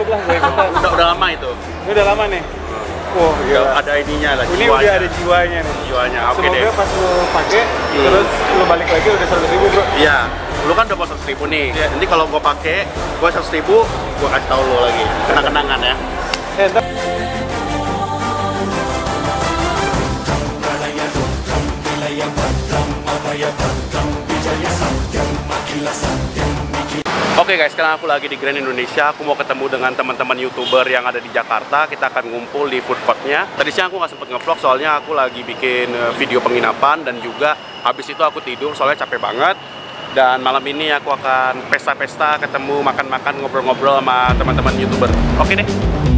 ikut lah, gue ikutan. Udah lama itu? Ini udah lama nih. Wah, gila. Ada ininya lah, Ini udah ada jiwanya nih. Jiwanya, oke deh. Semoga pas lu pakai, terus lu balik lagi udah 100.000 bro. Iya, lu kan udah bawa 100.000 nih. Nanti kalau gua pakai, gua 100.000, gua kasih tahu lu lagi. Kenang-kenangan ya. Oke guys, sekarang aku lagi di Grand Indonesia. Aku mau ketemu dengan teman-teman YouTuber yang ada di Jakarta. Kita akan ngumpul di food court-nya. Tadi siang aku nggak sempet nge-vlog soalnya aku lagi bikin video penginapan dan juga habis itu aku tidur soalnya capek banget. Dan malam ini aku akan pesta-pesta, ketemu, makan-makan, ngobrol-ngobrol sama teman-teman YouTuber. Oke deh.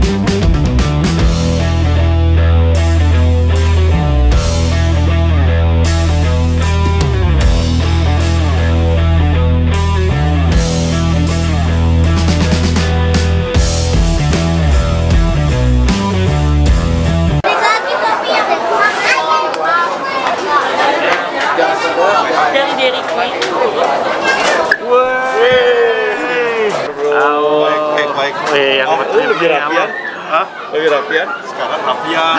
Yang lebih rapian. Hah? Lebih rapian. Sekarang rapian.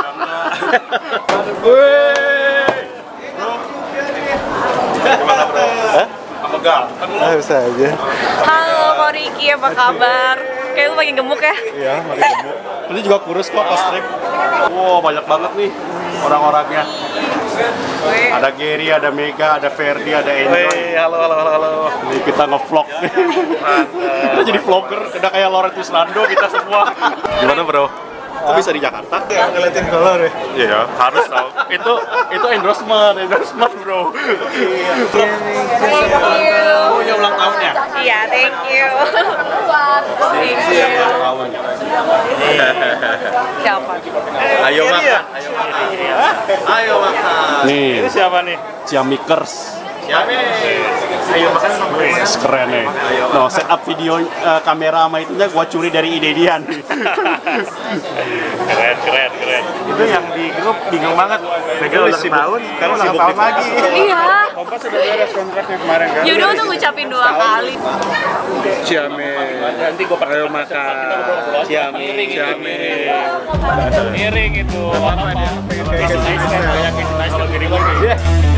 Gimana bro? Hah? Apa ganteng lo? Bisa aja. Halo Ko Riki, apa kabar? Kayak lu makin gemuk ya? Iya, makin gemuk. Ini juga kurus kok pas trip. Wow, banyak banget nih orang-orangnya. Ada Gary, ada Mega, ada Ferdi, ada Enjoy. Halo. Ini kita nge-vlog. Kita jadi vlogger, udah kayak Laurentius Rando kita semua. Gimana bro? Kok bisa di Jakarta? Ya, ngeliatin kolor ya. Iya, harus tau. Itu endorsement bro. Oh ya ulang tahunnya? Iya, thank you. Ulang tahun. Siapa? Ayo makan. Ayo makan. Nih. Ini siapa nih? Ciamikers. Ayo makan sama Keren nih. No, setup video kamera sama itunya gua curi dari ide dia nih. Keren. Itu yang di grup bingung banget. Mereka ulang tahun, sekarang ulang tahun lagi. Iya. Kompas sudah beres kontraknya kemarin kan? Yaudah untuk ngucapin 2 kali. Ciame. Nanti gua pakai ayo makan. Ciame. Miring itu. Apa dia? Kayak kalau gini lagi.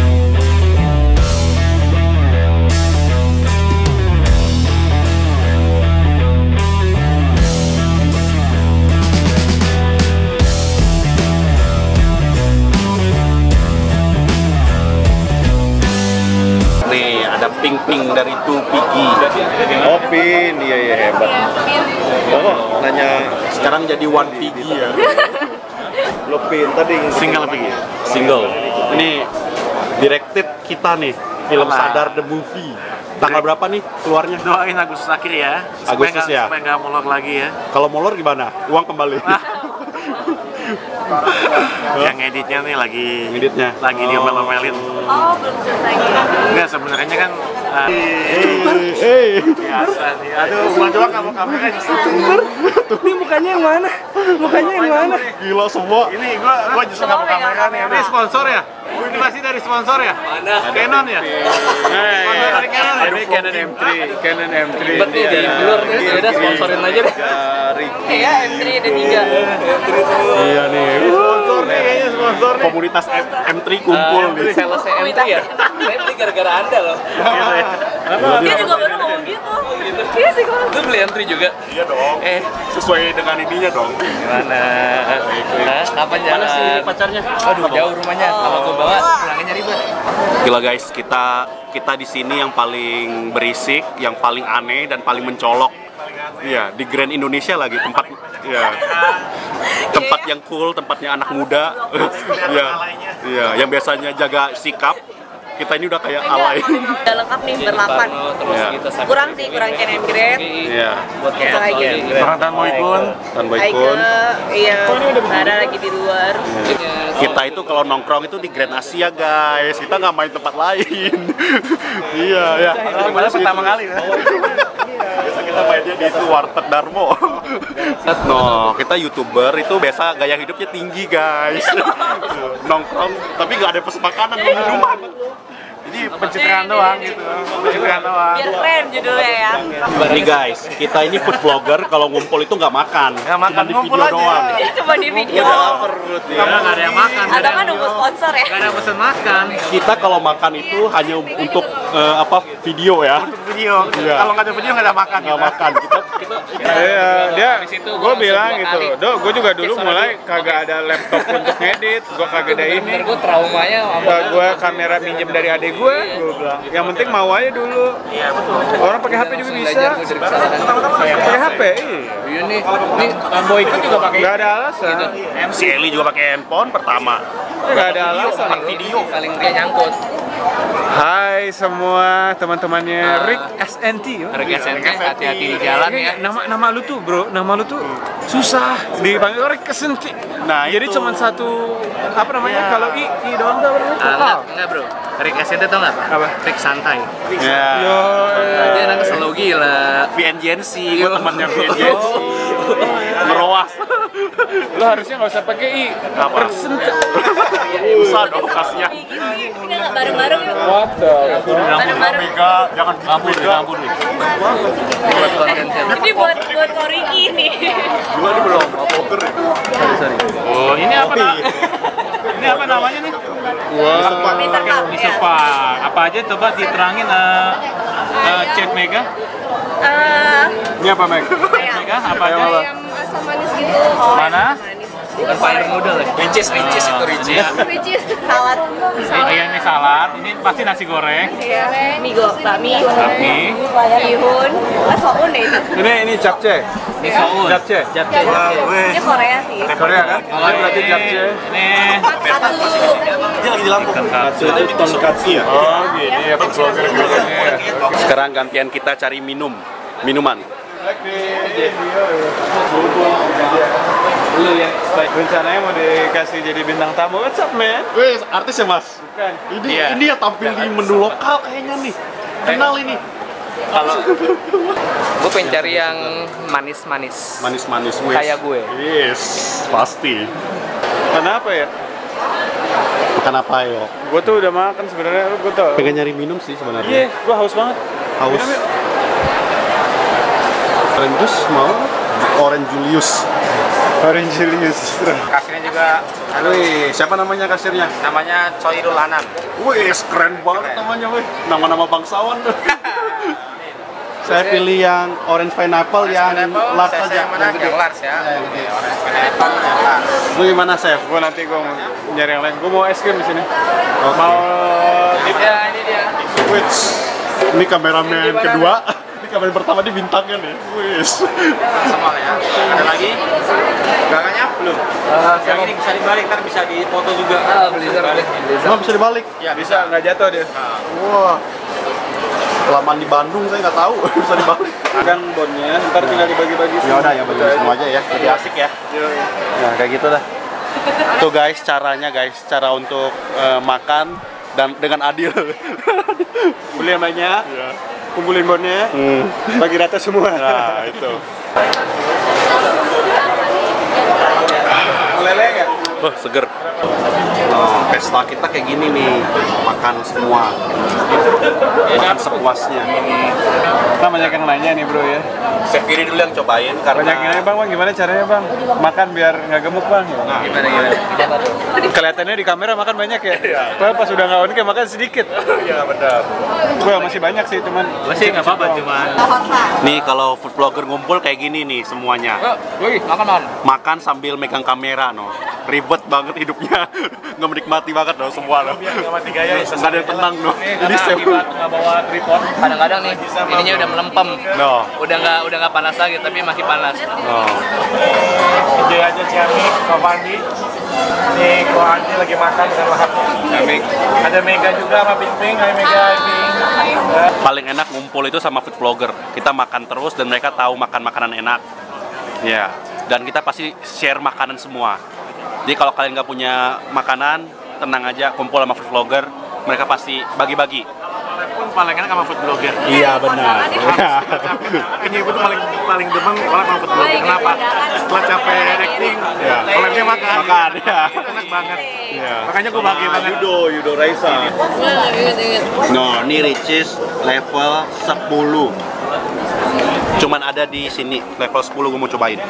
Nih, ada ping-ping dari Tupigi. Oh, Pin. Iya hebat. Oh, nanya Sekarang jadi One Pigi ya. lo Pin tadi Single Pigi. Single. Ini directed kita nih, film Sadar the Movie. Tanggal berapa nih keluarnya? Doain Agustus akhir ya. Agustus ya? Supaya nggak molor lagi ya. Kalau molor gimana? Uang kembali. Yang editnya nih lagi Ngeditnya? diomel-omelin. Oh, belum selesai. Enggak, sebenarnya kan Hey. biasa nih. Aduh, gua doang nggak mau kamera justru. Ini mukanya yang mana? Gila semua. Ini gua justru nggak mau kamera nih. Ini sponsor ya? Ini masih dari sponsor ya? Mana? Canon ya? Sponsor dari Canon ya? ini Canon M3 Betul jadi blur nih, udah sponsorin aja deh. Iya, M3 ada 3. Iya nih. Sponsor nih, kayaknya sponsor nih. Komunitas M3 kumpul nih. Sales M3 ya? Saya beli gara-gara Anda loh. Dia juga baru ngomong gitu. Iya sih kalau. Lu beli M3 juga? Iya dong. Sesuai dengan ininya dong. Gimana? Hah? Kapan jalan? Mana sih pacarnya? Aduh, jauh rumahnya. Kalau gua bawa, pulangnya ribet. Gila guys, kita di sini yang paling berisik, yang paling aneh dan paling mencolok. Iya, di Grand Indonesia lagi tempat tempat yang cool, tempatnya anak muda. Iya. Iya, yang biasanya jaga sikap. Kita ini udah kayak alay. Udah lengkap nih berlapan. Terus Iya. kita sampai Kurang sih, kurang Canon Grade. Iya. buat Kita lagi. Orang Tan Moikun. Tan Aike, Boykun. iya, ada lagi di luar. Kita itu kalau nongkrong itu di Grand Asia guys. Kita nggak main tempat lain. Iya, ya. Gimana pertama kali ya? Biasa kita mainnya di itu Warteg Darmo. No, kita YouTuber itu biasa gaya hidupnya tinggi guys. Nongkrong tapi nggak ada pesen makanan di rumah. Jadi pencitraan doang gitu. Pencitraan doang. Biar keren judulnya ya. Nih guys, kita ini food vlogger kalau ngumpul itu nggak makan. Nggak makan, Cuma di ngumpul video aja. doang. Cuma di video. Perut ya. Nggak ada yang makan. Atau kan nunggu sponsor ya. Nggak ada yang pesen makan. Kita kalau makan itu hanya untuk video ya. Untuk video. Iya. Kalau nggak ada video nggak ada makan. Nggak kita. makan. Dia, situ gue gua bilang langsung gitu, dua gue juga dulu Cek mulai sana kagak ada laptop untuk ngedit, gue kagak ada ini. Bener gue traumanya sama Gue kamera minjem dari adik gue bilang. Yang penting mau aja dulu. Iya betul. Orang pakai HP juga bisa. belajar gue dari kesalahan. Pakai HP, Iya nih Boykot juga pakai. nggak ada alasan. Si Eli juga pakai handphone pertama. Nggak ada alasan. video paling dia nyangkut. Hai semua teman-temannya Rick SNT. Rick SNT hati-hati di jalan ya. Nama lu tuh bro, nama lu tuh susah dipanggil Rick SNT. Nah, Jadi itu. cuma satu apa namanya kalau I doang tuh apa namanya? Enggak bro, Rick SNT tau nggak Apa? Rick santai. Ya. Dia anaknya selalu gila. VNGNC, gue temannya VNGNC. Meroas. Lo harusnya nggak usah pakai I. Apa? Persente. Usah dong kasnya. Ini nggak bareng-bareng yuk. What the? Bareng-bareng. Mega, jangan ampun, ampun nih. Buat konten channel. Ini buat Koriki nih. Gimana nih belum? Poker ya? Oh ini apa nak? Ini apa namanya nih? Mr. Cup ya. Apa aja coba diterangin chat Mega. Ini apa Meg? Mega apa aja? Ayam asam manis gitu. Oh, Mana? Bukan paling muda lah. Ricis itu Ricis. Which is salad. Iya ini salad, ini pasti nasi goreng. Iya. Bakmi. Bakmi. Bihun. Soun deh itu. Ini capce. Ini soun. Capce. Ini Korea sih. Korea kan? Ini berarti capce. Ini Katsu. Dia lagi di Lampung. Itu tonkatsu ya? Oh gini ya vlogger Sekarang gantian kita cari minuman. Lu ya, rencananya mau dikasih jadi bintang tamu. What's up man? Wih, artis ya mas? Bukan. Ini ya tampil di menu lokal kayaknya nih. Kenal ini. Kalau gue pengen cari yang manis-manis. Manis-manis wis. Kayak gue. Yes, pasti. Kenapa ya? Makan apa yo? Gue tuh udah makan sebenarnya, gue tau. Pengen nyari minum sih sebenarnya. Iya, gue haus banget. Haus. Minum yuk. Orange juice mau? Orange Julius. Orange Julius. kasirnya juga Wih, siapa namanya kasirnya? namanya Choirul Anan. Wih, keren banget namanya wih. Nama-nama bangsawan tuh. Saya pilih yang orange pineapple yang large aja. Yang mana? Yang large ya. Oke, orange pineapple yang large. Lu gimana, Chef? Gue nanti gue mau nyari yang lain. Gue mau es krim di sini. Oke. Mau Ya ini dia. Wih, ini kameramen kedua. Ini kameramen pertama di bintangnya nih. Wih. Semua ya. Ada lagi? Belakangnya belum. Yang ini bisa dibalik, ntar bisa dipoto juga. Blizzard. Emang bisa dibalik? Ya bisa nggak jatuh dia. Wah. Kelamaan di Bandung saya nggak tahu bisa dibalik. Kan bonnya, ntar tinggal dibagi-bagi. Ya udah ya bagi semua aja ya. Jadi asik ya. Nah kayak gitu dah. Tuh guys caranya guys, cara untuk makan dan dengan adil. Beli yang banyak, kumpulin bonnya, bagi rata semua. Nah itu. Meleleh nggak? Wah seger. Oh, pesta kita kayak gini nih, makan semua, makan sepuasnya. Nah banyak yang nanya nih bro ya. Chef Giri dulu yang cobain karena Banyak yang nanya bang, gimana caranya bang? Makan biar nggak gemuk bang. Nah, Gimana? Kelihatannya di kamera makan banyak ya. Padahal pas udah nggak on cam makan sedikit. iya benar. Gue masih banyak sih cuman. Masih nggak apa-apa, cuman Nih kalau food vlogger ngumpul kayak gini nih semuanya. Wih, makan. Makan sambil megang kamera no. Ribet banget hidupnya. Nggak menikmati banget no semua no. nggak mati gaya. Nggak ada yang tenang no. Jadi Karena akibat nggak bawa tripod, kadang-kadang nih ininya udah melempem. no. Udah nggak panas lagi, tapi masih panas. No. Enjoy aja Ciami, Ko Fandi. Nih Ko Andi lagi makan dengan lahapnya. Ada Mega juga sama Ping Ping. Hai Mega, Ping. Paling enak ngumpul itu sama food vlogger. Kita makan terus dan mereka tahu makan makanan enak. Ya. Dan kita pasti share makanan semua. Jadi kalau kalian nggak punya makanan, tenang aja kumpul sama food vlogger. Mereka pasti bagi-bagi. pun paling enak sama food blogger. Iya benar. Ini itu paling demen kalau sama food blogger. Kenapa? Setelah capek acting, kolamnya makan. Makan, ya. Itu enak banget. Iya. Makanya gue bahagia banget. Yudo Raisa. Ingat. No, ini Ricis level 10. Cuman ada di sini level 10 gue mau cobain.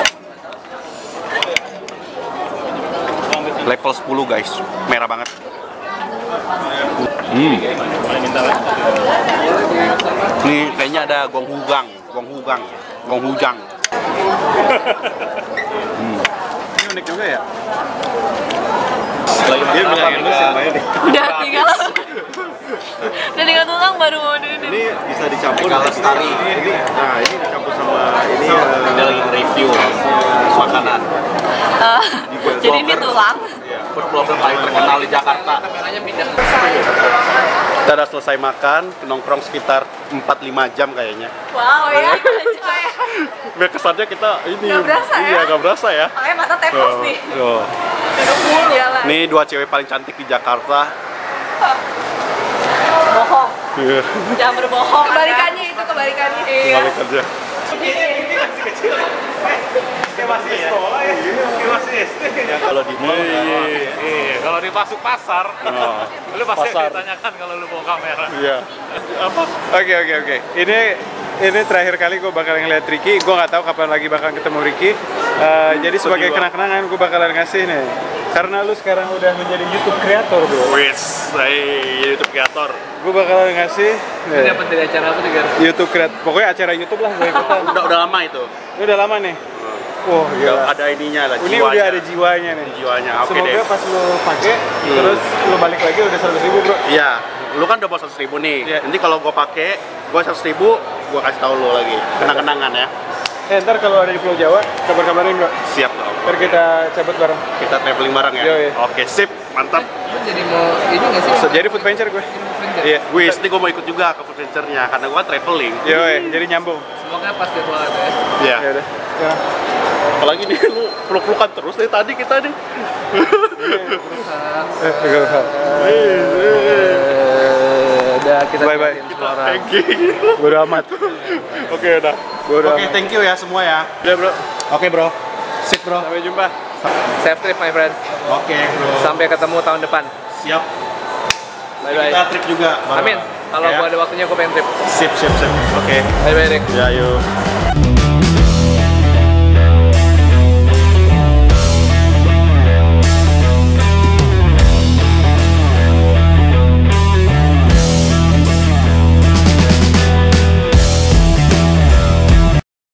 Level 10 guys, merah banget. Ini kayaknya ada gonghujang. Ini unik juga ya. Dia bilang Udah tinggal. Udah tinggal tulang baru mau ini. ini bisa dicampur lestari. Nah, ini dicampur sama ini dia lagi review makanan. Jadi ini tulang. Food blogger paling terkenal di Jakarta. Kita udah selesai makan, nongkrong sekitar 4-5 jam kayaknya. Wow ya. Biar kesannya kita ini. Nggak berasa ya? Iya, nggak berasa ya. Makanya mata tepos nih. Duduk mulu jalan. Ini 2 cewek paling cantik di Jakarta. Bohong. Iya. Jangan berbohong. Kebalikannya itu kebalikannya. Iya. Balik kerja. Kalau di mall, Iya, kalau di masuk pasar, lu pasti Pasar. ditanyakan kalau lu bawa kamera. iya. Apa? Oke. Ini terakhir kali gue bakal ngeliat Ricky. Gue nggak tahu kapan lagi bakal ketemu Ricky. Jadi sebagai kenang-kenangan gue bakalan ngasih nih. Karena lu sekarang udah menjadi YouTube creator, bro. Wis, YouTube kreator. Gue bakalan ngasih Ini dapat dari acara apa juga? YouTube creator. Pokoknya acara YouTube lah gue ikutan. Udah lama itu. Ini udah lama nih. Wah, gila. Ada ininya lah, Ini udah ada jiwanya nih. jiwanya. Oke Semoga deh. pas lu pakai, terus lu balik lagi udah 100.000, bro. Iya, lu kan udah bawa 100.000 nih. Iya. Nanti kalau gua pakai, gua 100.000, gua kasih tahu lu lagi. Kenang-kenangan ya. Ntar kalau ada di Pulau Jawa, kabar-kabarin, bro. Siap dong. Ntar kita cabut bareng. Kita traveling bareng ya. Yoi. Oke, sip. Mantap. Lu jadi mau ini nggak sih? Jadi food venture gue. Iya. Wis, nanti gua mau ikut juga ke food venture-nya karena gua traveling. Yoi, jadi nyambung. Semoga pas jadwal ya. Iya. Ya udah. Ya. Apalagi nih lu peluk-pelukan terus dari tadi kita nih. Udah kita Bye bye. semua orang. Thank you. Bodo amat. Oke, udah. Bodo Oke, amat. thank you ya semua ya. Udah, bro. Oke, bro. Sip, bro. Sampai jumpa. Safe trip my friend. Oke, bro. Sampai ketemu tahun depan. Siap. Bye bye. Kita trip juga. Amin. Kalau Ya. gua ada waktunya gua pengen trip. Sip. Oke. Bye bye Rick. Ya, yuk.